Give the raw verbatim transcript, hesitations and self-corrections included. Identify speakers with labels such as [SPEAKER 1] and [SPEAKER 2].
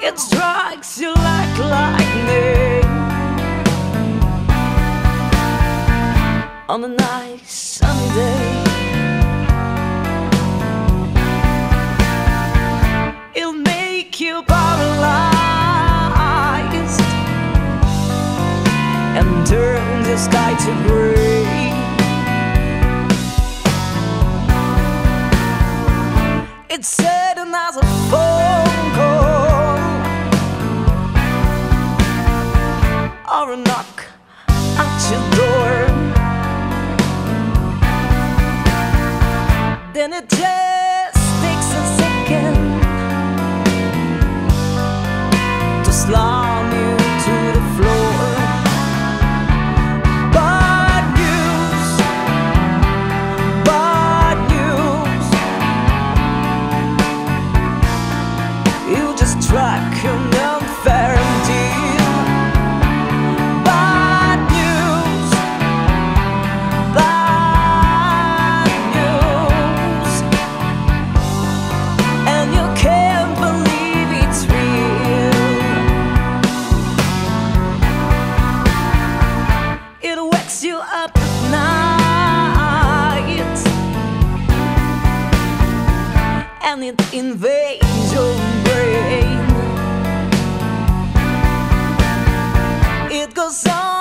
[SPEAKER 1] It strikes you like lightning on a nice sunny day. It'll make you paralyzed and turn the sky to gray. It's certain as a phone call or a knock at your door. Then it just takes a second to slam you to the floor. Bad news, bad news. You just struck an unfair deal. Bad news, bad news. And you can't believe it's real. It wakes you up at night and it invades your brain. It goes on